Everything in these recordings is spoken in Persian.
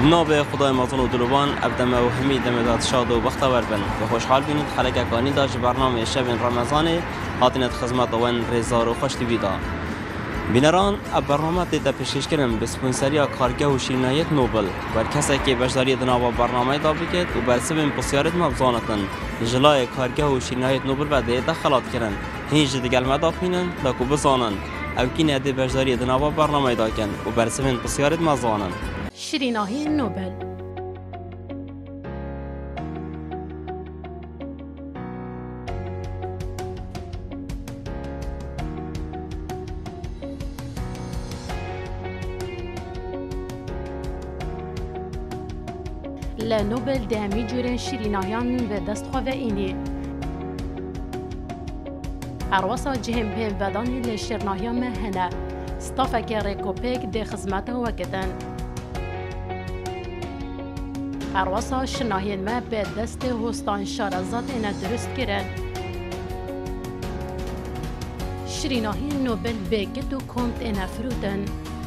بنابه خدای مازن و دلوان ابدم و حمید دمداد شاد و بختور بن و خوشحال بینید خلق اکانی داشت برنامه شب رمضان هاتینت خدمت وان رزار و خوش دیویدا بینران اب برنامه دیتا پیشکش کردن به سپانسریا کارگاه و شیرینیت نوبل بر کسی که بشداری دنابا برنامه دا بکید و بر سبب بسیارت مبزانتن جلای کارگاه و شیرینیت نوبل و دیتا خلات کردن هیچ دیگر مدا پینن لکو بزانن او کی نده بشداری دنابا برنامه دا کن و بر سبب بسیارت مبزانن شیریناهی نوبل لنوبل دمی جورن شیریناهیان به دست خواه اینی ارواسا جهم بهم بدانی لشیرناهیان مهنه ستافک ریکوپیک ده خدمت وکتن ارواسا شناهین ما به دست هستان شارزات اینا درست کرن شیریناهی نوبل بگد و کمت اینا فروتن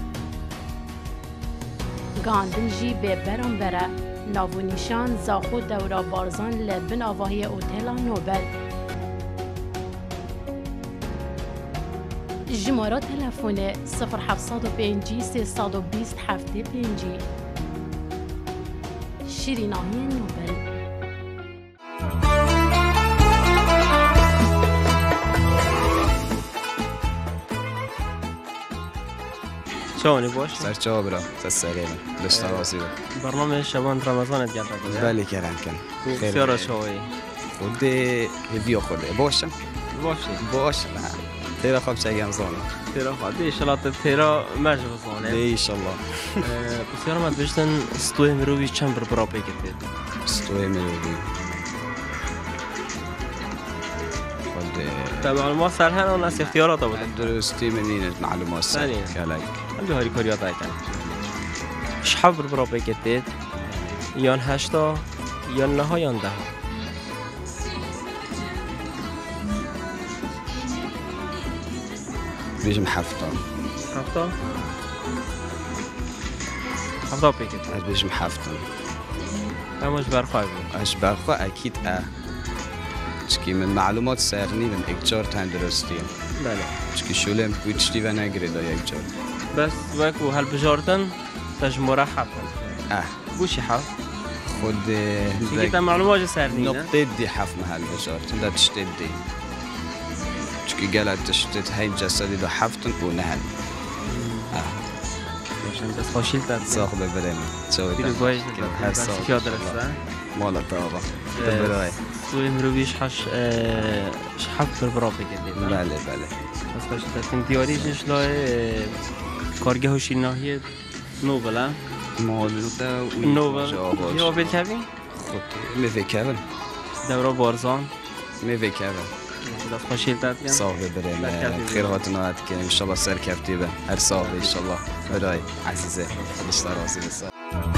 گاندن جی به برام بره ناو نیشان زاخو دورا بارزان لبن آواهی اوتیلا نوبل جمارا تلفونه 0705 320 75 شیریناهی نوبل شلونی باش؟ سرچه برا سریم دست آوازی برنامه شبان رمضان دیگر بود. بله کردم کن. بسیار شوی. خود هدیه خوده باشم. باشه نه. تیرا خواب چگم زانه. تیرا خواب. ایشالله تیرا مجبور زانه. ایشالله. بسیار مد بشتن استوی مروی چند برا بگیرید. استوی مروی. معلومات سرهن و ناس اختیارات بود. درستی منینه معلومات سر. کلای. عندي هاري كوريا دايتان شحال برا بيكتيت يان 8 يان 9 يان 10 بيجم حفطة بيكتيت بيجم حفطة همش برخواهي اش برخواه اكيد چکی من معلومات سرنی من اکچار تندرستی بله چکی شولم کوچتی و نگرید یک جار بس وکو هل بجارتن تجمره حفن بوشی حف خود دیگه معلومات سرنی نقطه دی حف محل بجارتن دا تشتید دی چکی گلت تشتید هیم جسدی دا حفتن و نهل بس خوشیل تر ساخ ببریم چوی تر هر ساخ کیا درسته مالا تابا برای سوی مرویش حف برا بگیرید بله بس خوشیل تر دیاریش لای کارگاه و شیریناهی نوبل مالوتا نوبل یا بیل کبین خود میوه کبن دورا بارزان میوه کبن دست خوشیل تر کن صاحب بریم خیر هاتنات کنیم انشالله سر کفتی به هر صاحب انشالله برای عزیزه خودش راضی بسا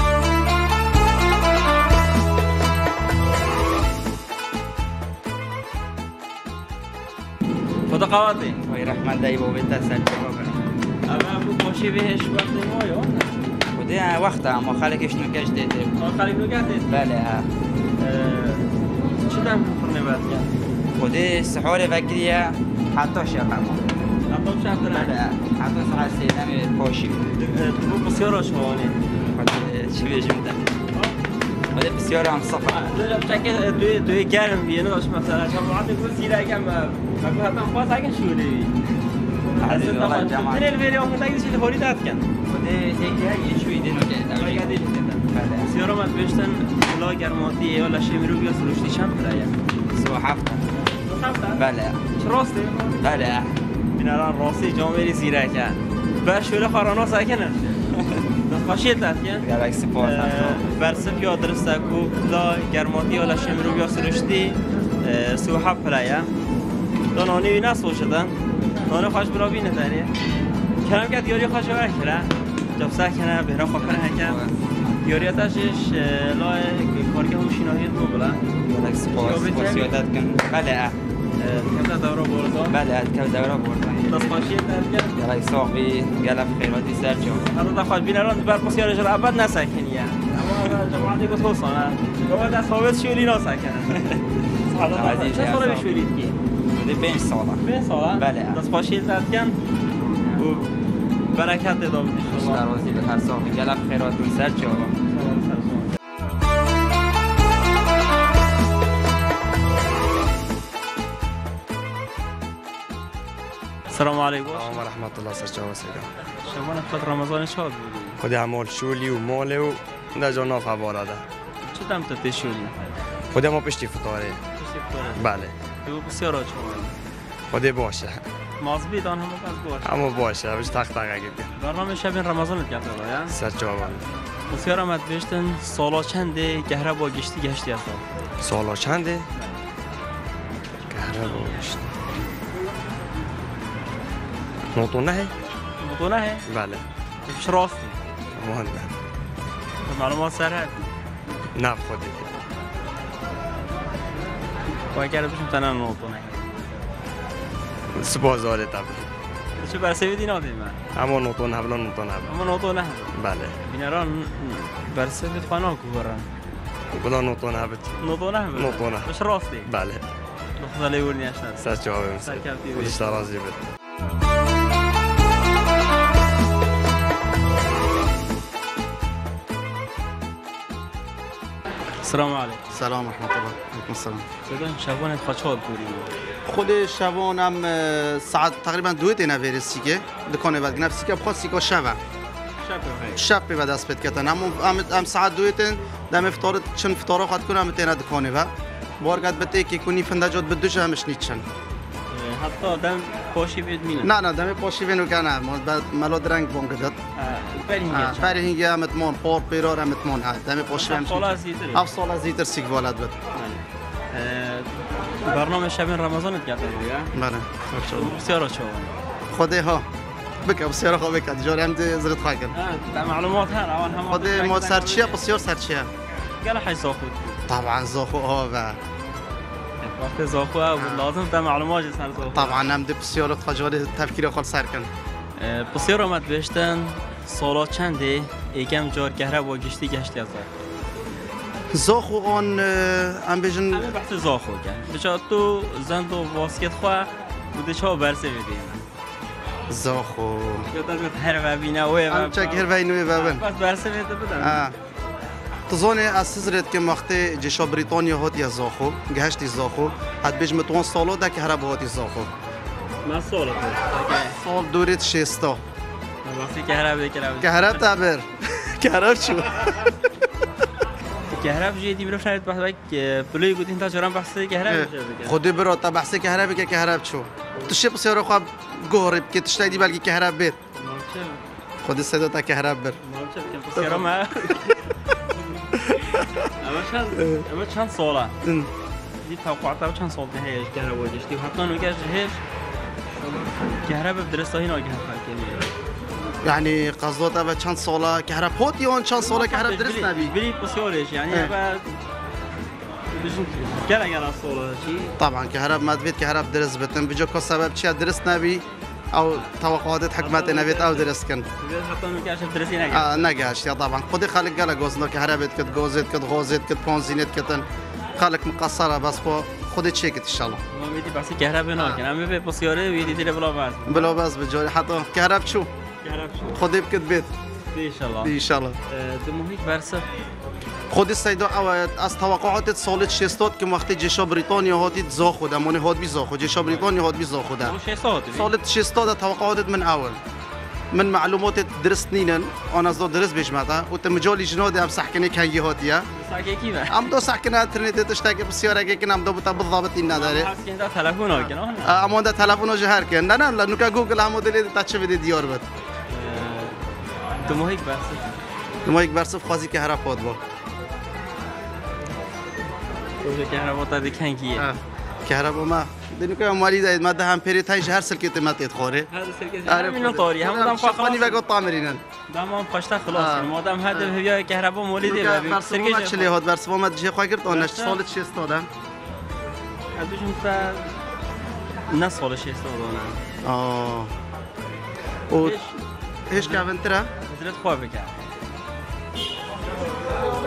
خدا قواتی وای رحمت دایی با بیت سر جواب اما ابو باشی بهش وقت ما یا خدا وقت اما خالقش نکش دیده خالق نگه دید بله چه دم فرنه بعد کرد خدا سحور وکریه حتی شب اما حتی شب داره بله حتی ساعت 3 نمی پاشی تو بسیار شوانه خدا چی بهش میده خدا بسیار هم صفر بچه دوی گرم بیانه داشت مثلا جماعت گفت زیره اگم بگو حتی خواست اگه شوله بی عزیز والله جماعت تنل ویری آمون تاگه چیلی خوری داد کن خدا یه شوی دینو کرد بسیار آمد بشتن لا گرماتی یا لشمی رو بیا سروشتی چند برایه 37 بله چه راسته؟ بله بینران راستی جامعه زیره کن بر شوله خارانا ساکنه خوشیل داد کن گلک سپاس برسه یا درسته کو لا گرماتی یا لشمی رو بیا سروشتی 37 برایه دانانی وی نسو شدن نانه خوش برا بینه داریه کرم که دیاری خوش ور کرده جب سکنه بهره خواه کنه هکن دیاریتشش لای کارگاه و شیناهیت رو بله گلک سپاس یادت کن بله کم دورا بردان بله کم دورا بردان دست خوشی درگه گلک صاحبی گلک خیراتی سر جا هر دا خوش بینران بر پسیارش رو عبد نسکنیه جماعتی که توصانه گوه دست ثابت شولی ناسکن چه ساله بشولید کی؟ بوده 5 ساله 5 ساله؟ بله دست پاشید زدکن و برکت داده بود بیشتر وزی به هر سال گلب خیراتون سر چه آقا السلام علیکم و رحمت الله سرچه و سیده شبان خود رمضان شاد بودی؟ خودی همال شولی و ماله و در جا ناف حواله ده چه دم تا تشولی؟ خودی همال پشتی فتاره پشتی فتاره؟ بله بگو بسیار آچه خودی باشه مازبی دان همه بس باشه همه باشه بش تخت تقیقی برنامه شبین رمضانت گفته باید؟ سرچه و بسیار آمد بیشتن سالا چنده گهره با گشتی هستا؟ سالا چنده؟ گهره با گشتی نوتونه هی؟ نوتونه هی؟ بله بش راستی؟ مهنده معلومات سر هد؟ نه خودی باید کرده بشم تنه نوتونه هی سپازاره طبعا چه برسه بیدی نادی من؟ همه نوتونه هبلا نوتونه هبلا اما نوتونه هی؟ بله بینران برسه بید خانه که برن بلا نوتونه هبت نوتونه هی؟ نوتونه بش راستی؟ بله نخدا لیورنی اشتر سرچه و سرکفتی خودش ترازی بد السلام علیکم سلام رحمت الله علیکم السلام زدن شبانت خوشحال بودی خود شبانم ساعت تقریبا 2 نویرسی که دکانه بعد نفسی که بخواد سیکا شبه شب به دست بد کردن هم ساعت 2 دم افطار چون افطار خواهد کنم تینا دکانه و بارگاد بته که کنی فندجات بدوش همش نیچن حتی دم پاشی بید مینه نه دم پاشی بینو کنه بعد ملاد رنگ بون کدت فرهنگی همت مون پار پیرار همت مون دم پاشی همش سال از زیتر سیک والد بد برنامه شبین رمضانت گفته بودی بله بسیار چه خودی ها بکم بسیار خوب بکن جاری هم زرت خواهی کن در معلومات هر اوان هم خود ما سرچیه بسیار سرچیه گله حی زاخود طبعا زاخو ها و وقت زاخو لازم در معلومات سر زاخو طبعا هم ده بسیار خجالی تفکیر خال سر کن بسیار آمد بشتن سالا چنده ایگم جار گهره با گشتی گشتی از زاخو آن هم بیشن همه بحث زاخو کن بچه تو زند و باسکت خواه بوده چه برسه بدیم زاخو یادت هر وبینه و هم چک هر وینوی ببن بس برسه بده بدم تظني اسسرت كم وقت جيش بريطانيا هاتي زاخو جهشتي زاخو هاد بيج متون صالو دا كهرب هاتي زاخو ما صالو صال دورت شيستا وقتی كهرب كهرب تعبر كهرب شو كهرب جدي مروف نريد بحث بلوي قلت انت جرام بحث كهرب خدي برا تا بحث كهرب كهرب شو تشي بصير خو قهرب كي تشتاي بالكي كهرب بيت خدي السيدة تا كهرب بر ما اما چند ساله دي توقعاتها چند سال ده هيش كهرباء وجشتي وحتى انه جاش هيش كهرباء بدرسها هنا جهه يعني قصدت ابا چند ساله كهرباء هوتي اون چند ساله كهرباء درس نبي بلي بسيولش يعني ابا قال ساله شيء طبعا كهرباء ما تفيد كهرباء درس بتن بجوك سبب شيء درس نبي او توقعات حكمات نبيت او درس كن حتى انه جاش درسي نجاش يا طبعا خدي خالك قال جوزنا كهرباء كت جوزت كت غوزت كت بونزينت كتن خالك مقصره بس خدي تشيكت ان شاء الله ما بدي بس كهرباء ناكن اما بسياره ويدي دي بلا بس بجوري حتى كهرباء شو خدي بكت بيت ان شاء الله ان شاء الله دموهيك برسه خودی سیدا از توقعات سال 60 که وقتی جیش بریتانیا هاتید زاخو دمون هات بی زاخو جیش بریتانیا هات بی زاخو ده سال 60 توقعات من اول من معلومات درست نینن آن از درست بیش متا و تمجالی جناد هم سحکنه کنگی هاتیه سحکه کیه ام دو سحکنه اینترنت تشتاق بسیار اگه کنم دو بتا بالضبط این نداره ده تلفن ها کنه اما ده تلفن جهر کن نه نه لانه که گوگل هم مدل تاچ بده دیار بد دموهیک برسه خاصی که هر پاد با كهرباء تادي كان كي كهرباء ما دنيك مالي زايد ما ده هم بيري تاي شهر سلكت ما تدخوري هذا سلكت منو طوري هم دام فاني بقى طامرين دام قشتا خلاص ما دام هذا هي كهرباء مولدي سلكت شلي هاد برس ما تجي خاطر انا صالت شي استاده هذوش انت ناس صالت شي استاده و ايش كافنترا بدرت خوابك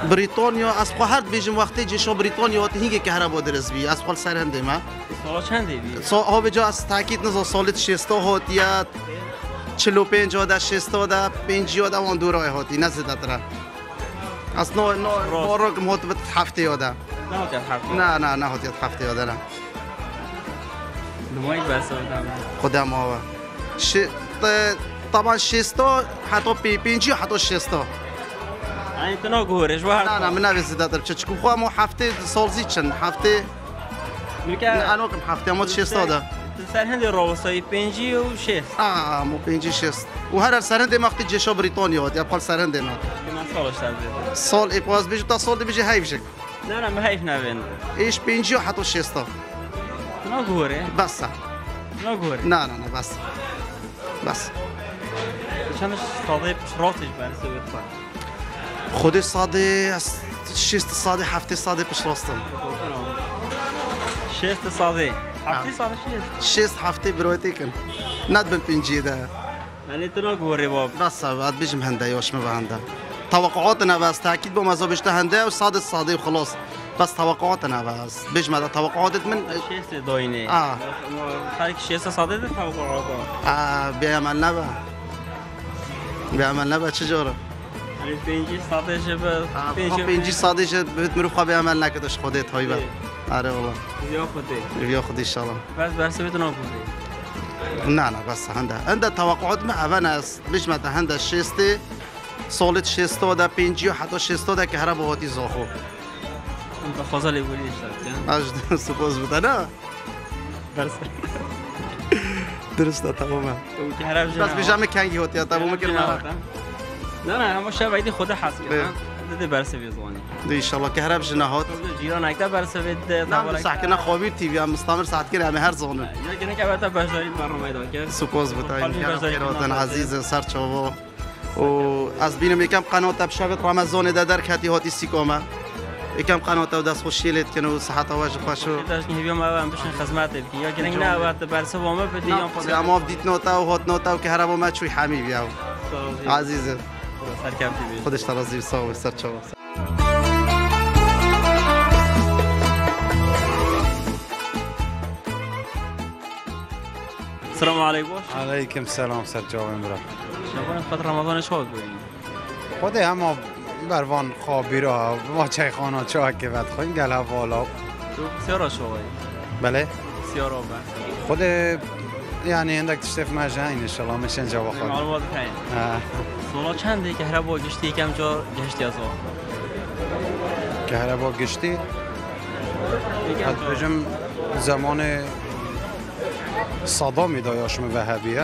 بریتانیا از خو هر بیجم وقتی جیشا بریتانیا هاتی هنگی که هربا درس بی از خو سرهنده ما سالا چنده بی؟ ها به جا از تاکید نزا سالت 60 هاتیت 45 دا 60 دا 50 دا وان دورای هاتی نزده تره از نو بارک هات به هفته یاده نه هاتیت هفته یاده نه نمایی بسه خودم آوه طبعا 60 حتی 50 حتی 60 یعنی تو نگوهرش و هر نه من نویزده تر چه خواهم هفته سالزی چند هفته نه انا کم هفته ما 60 دا سرهند راوسایی 50 و 60 مو 50 60 و هر سرهند وقتی جشا بریتانیا هات یا قال سرهند نه من سالش تازه سال اپاز بیش تا سال بیش هیچ نه من هیچ نبین ایش 50 حتی 60 تو نگوهره بس نگوهره نه بس چندش ساده پشراتش برسه بخواه خودش ساده از 60 ساده هفته ساده پیش راستم 60 ساده هفته ساده 60 هفته برایتی کن ند بن 50 ده یعنی تو نگوهره باب بس بعد بیشم هنده یاش می هنده توقعاتنا بس تاکید با مزا بیشتر هنده و ساده و خلاص بس توقعاتنا بس بیش مدت توقعاتت من 60 داینه خالی 60 ساده ده توقعات بیعمل نبا چجوره؟ 50 ساده شبه 50 ساده شد بهت مروف خواه بیعمل نکدش خودت هایی با آره والله بیا خودی انشالله بس برسه بتون نکنه نه بس هنده توقعات ما اول است بیش مدت هنده 60 سالت 60 دا 50 حتی 60 دا که هر باهاتی زاخو انت خازالی بولی اشتاد اجد سپاس بوده نه درسته تمامه بس بیشتر کنگی هاتی تمامه کرد نه همه شب ایدی خود حس کردن دیده برسه بیزوانی دی انشالله که هرب جنهات جیران اکتا برسه بید نه ساعت کنه خوابی تیوی هم مستمر ساعت کنه همه هر زونه یا کنه که باید بجدارید برنامه دا کرد سپاس بتاین عزیز سرچاوا و از بینم یکم قنات بشبت رمضان در کتی هاتی سیکامه یکم قنات و دست خوشیلت کنه و صحت و وجه خوشو داشت که بیام اول بشن خدمت بدی یا کنه نه وقت برسه وامه بدی یا خود اما دیت نوتا و هات نوتا و که هر ما چوی حمی بیاو عزیز خودش ترازی ساوی سرچاوا السلام علیکم علیکم سلام سرچاوا امرا شبان خاطر رمضان چه بودین خود اما بروان خوابی را ما چای خانه چای که بعد خواهیم گل حوالا تو سیارا شوی بله سیارا با خود یعنی اندک تشتف مجه این انشالله میشن جواب خواهد معلومات خیلی سولا چنده که هر با گشتی یکم جا گشتی از آن که هر با گشتی حد بجم زمان صدامی دایاش وهابیه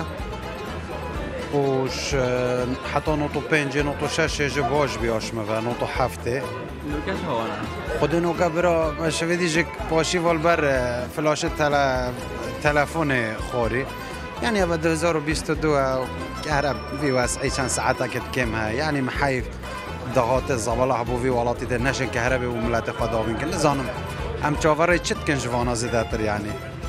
وش حتی نوتو 5 نوتو 6 باش بیاش و نوتو 7 نوکش هوانا خود نوکا برا شویدی جک پاشی والبر فلاش تلفن خوری يعني ابا 2022 كهرب في واسعي كان ساعتها كتكمها يعني محايف ضغط الزبالة حبو في ولاتي النشن كهربي وملاتي قدامين كل زانم هم تشافري تشت كن جوانا زداتر يعني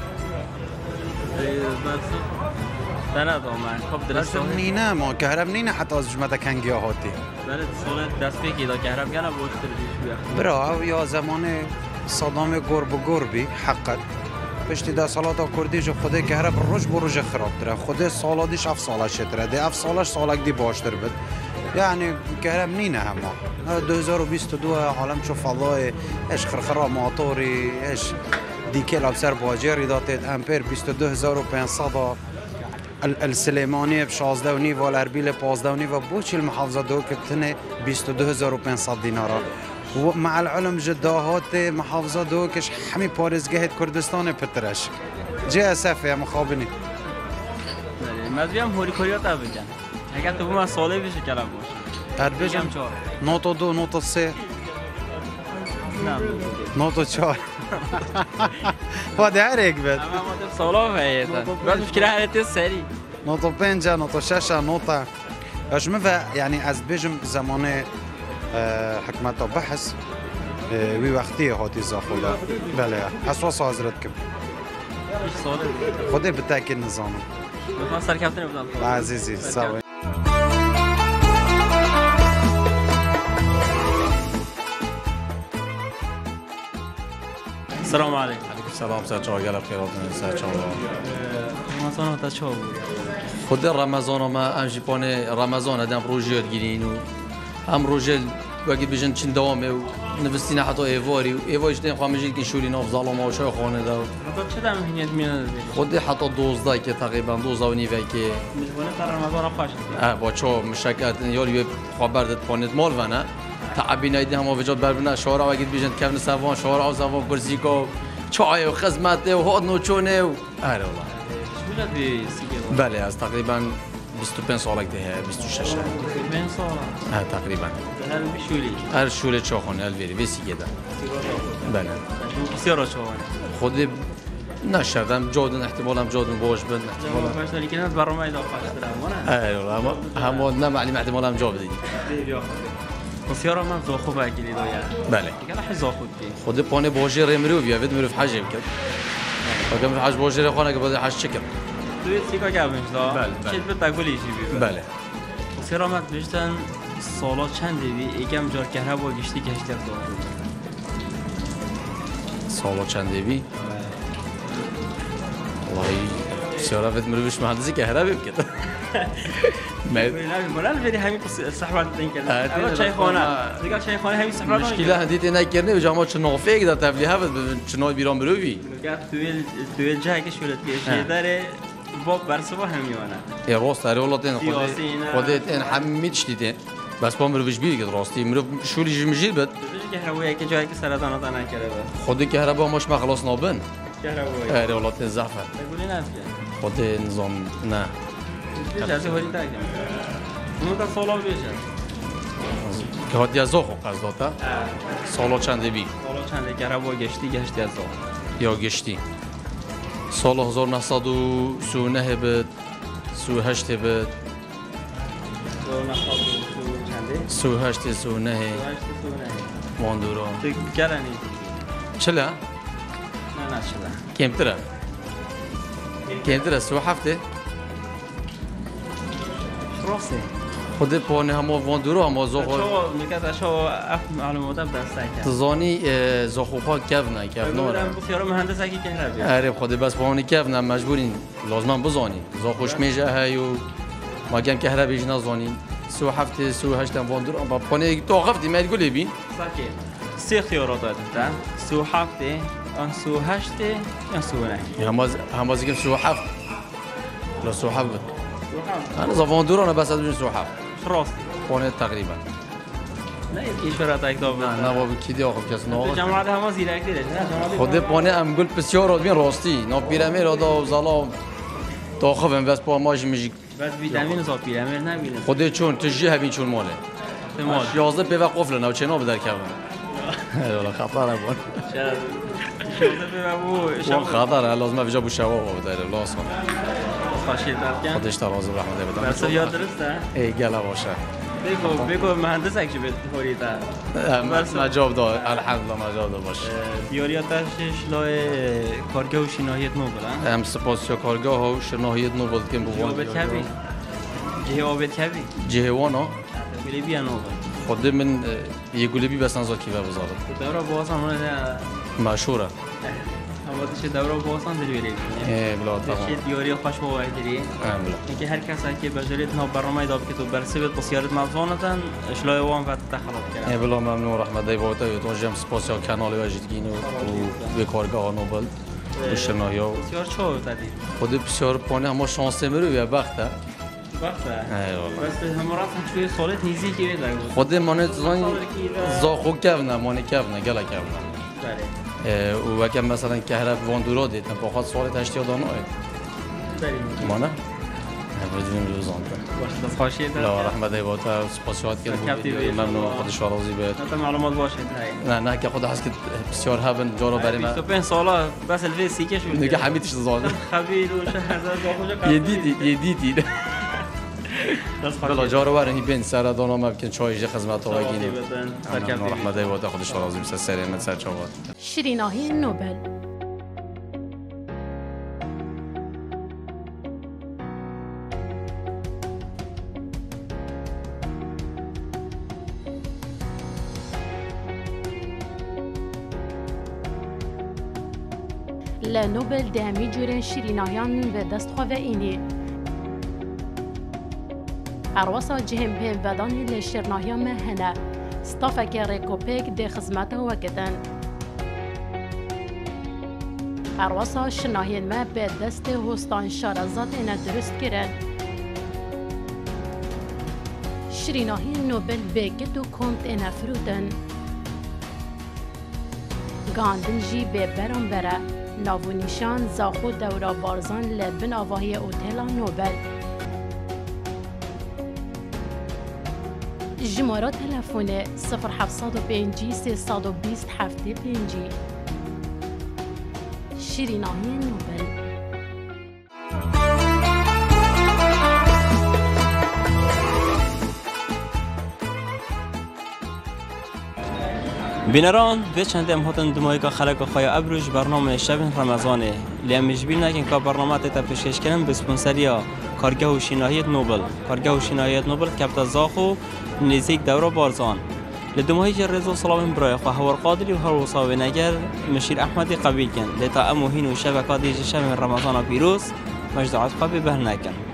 أنا دوما خب درست نينا ما كهرب نينا حتى از جمعة كان جياهاتي بلد سولت دست بگی دا كهرب گنا بوشتر دیش برا يا زمان صدام قرب قربي حقا پشتی ده سالات کردی جو خود کهرب روز بروز خراب تره خود سالا دیش 7 ساله شتره ده 7 سالش سالک دی باشتر بد یعنی کهرب نینه هما 2022 عالم شو فضای اش خرخرا موتوری اش دیکل ابسر باجری داتید امپر 22500 السليماني ب 16 ونيف والاربيل ب 15 ونيف بوش المحافظه دو كتنه 22500 دينار ومع العلم جداهات محافظه دوكش حمي بارزگاه كردستان پترش جي اسف يا مخابني مزيام هوري كوريات ابجان اگر تو ما ساله بشه کلام باشه اربجم نوتو 2 نوتو 3 نعم نوتو 4 هذا هريك بد اما ما سالا فايته بس مشكله حالته سري نوتو 5 نوتو 6 نوتو اش يعني از بجم زمانه حكمت بحث وی وقتی هاتی زاخودا بله حساس حضرت کم خودی بتاکی نظامه میخوام سرکفتن بدم عزیزی سوای السلام عليكم. عليكم السلام سر چاو گل خیرات سر چاو رمضان تا چاو خود رمضان ما ام جیپان رمضان ادم روزیات گیرین و ام روزل وقتی بیشتر چند دوامه و نوستین حتی ایواری و ایواریش دین خواهمجید که شوری ناف ظالم و شای خانه دار چه دام هنیت میاد خود حتی 12 که تقریبا 12 و نیوه که میزبان تا رمضان خوش با چه مشکلات یاری خبر داد پانت مال و نه تعبین ایدی هم وجود بربنا شوارع وقتی بیشتر کفن سوان شوارع و سوان کرسی کو چای و خدمت و هاد نوچونه و آره والله بله از تقریبا 25 سالک ده 26 25 سال تقریبا هر بشولی هر شوله چاخونه الویری وسی گدا بله بسیار چاخونه خود نشدم جادن احتمالم جادن باش بن احتمالا باش ولی کنات برنامه ایدا خاطر اما اما نه معلوم احتمالم جا بدید بسیار من زاخو بگیری دایا بله دیگه لحظه زاخو کی خود پانه باجی رمرو بیا ود مرو حاجه کرد اگه حاج باجی خانه که بعد حاج چکر توی سیکا گابنش دا بله چه به تقولی چی بله بسیار من بیشتر سالا چند دیوی یکم جار کهرب و گشتی گشتی سالا چند دیوی والله بسیار ود مرو بش مهندسی کهربی بکرد مولان بری همین صحبت دین کرد اما چای خانه دیگه چای خانه همین صحبت مشکل هندیت نکردنی و جامعه چه نافع که در تبلیغ هفت چنای بیرون بروی توی جایی که شورت کشیده داره باب برسوا همیونه یا راست داره ولاتن خودت این همه تشتیده بس با مرویش بیری که راستی مرو شوری جمجیر بد که هوایی که جایی که سرطان آتا نکرده خود که هربا ماش مخلص نابن هوایی اره ولاتن زعفر بگولی نفیه خود نظام نه جازی هوری تاکم اون تا سالا بیشه که هاتی از زاخو قصد سالا چنده بی سالا چنده که هربا گشتی از زاخو یا گشتی سال 1939 بود 38 بود 38 39 واندورا تو گرانی چلا نه چلا کمتره 37 راسته خود پانه همه واندورا همه زاخو میگه اشا معلومات دسته کرد تزانی زاخوها کفنه نورم بسیار مهندس اگه کهربی آره خود بس پانه کفنه مجبورین لازم بزانی زاخوش میجه هیو ما گم کهربی جنا زانین 37 38 واندورا با پانه تو قفتی میاد گلی بین ساکی سه خيارات دادن 37 ان 38 یا 39 هم از گم 37 لا 37 انا زواندورا بس از 37 راست پانه تقریبا نه یکی اشاره تا کتاب نه بابا کی دی آخر کس نه جماعت هم زیرک دیره خود پانه ام گل بسیار آدمی راستی نه پیرامید دا زلا تا خوبم بس با ماش میجی بس ویتامین زا پیرامید نبینه خود چون تجی همین چون ماله مال 11 به قفل نه چه نو در کردن والله خطر بود شو خطر لازم بجا بو شوا در لازم خاشید دادن خودش تراز رحمت بدم بس یاد درسته ای گلا باشه بگو مهندس اگه به هوریتا بس مجاب داد الحمدلله مجاب داد باشه دیاریاتش لای کارگاه و شناهیت نو بودن هم سپاسیا کارگاه و شناهیت نو بود که بو آبت کبی جه آبت کبی جهوانا گلی بیا نو خود من یه گلبی بس نزار کی بزارد دوره بازم مشهوره اما چه دوره بازم دلیلی بلا تمام چه دیاری خوش با وحدی اینکه هر کس که بجریت نو برنامه داد که تو برسه بسیارت موضوعاتن اشلای وان و تخلط کرد بلا ممنون رحمت دی بوتا تو جم سپاسیا کانال واجدگین و به کارگاه نوبل شناهی و بسیار چه دادی خود بسیار پانه اما شانس مرو یا بخته بس همراه شوی سالت نیزی که می‌دارم خود من زاخو کفنه مانه کفنه گلا کفنه بله و وکم مثلا کهرب واندورا دیدن با خاطر سال 80 دانه بله مانه بدون روزان باشه خواهشید لا رحمت دی باتا سپاسیات که ممنون خودش راضی بود تا معلومات باشه نه که خود حس که بسیار هبن جارو برای من 25 ساله بس الفی سیکش بود دیگه حمیدش زاد خبیر و شهرزاد یه دیدی بلا جارو برای بین سر دانا ممکن چایش خدمت ها بگینیم رحمت دی باتا خودش راضی بشه سر من سر چاوات شیریناهی نوبل لنوبل دهمی جورن شیریناهیان به دست خواه اینی. ارواسا جهم بین بدانی لشرناهیان مهنه ستافک ریکوپیک ده خدمت وکتن. ارواسا شناهین ما به دست هستان شارزات اینا درست کرن. شیریناهی نوبل بگید و کمت اینا فروتن. گاندن جی به برام بره ناو نیشان زاخو دورا بارزان لبن آواهی اوتیلا نوبل. جمارا تلفونه 0705 320 75 شیریناهی نوبل. بینران به چند هاتن دمایی که خلق خواهی ابروش برنامه شب رمضانه لیمش بین نکن که برنامه تا پیشکش کردن به اسپانسریا کارگاه و شیناهی نوبل. کارگاه و شیناهی نوبل کپتا زاخو نزدیک دورا بارزان. لدمایی که رضا سلام برای خواه هوار قادری و هر وصاوی نگر مشیر احمدی قبیل کن لتا اموهین و شبکات دیج شب رمضان پیروز مجدعات خواه به نکن.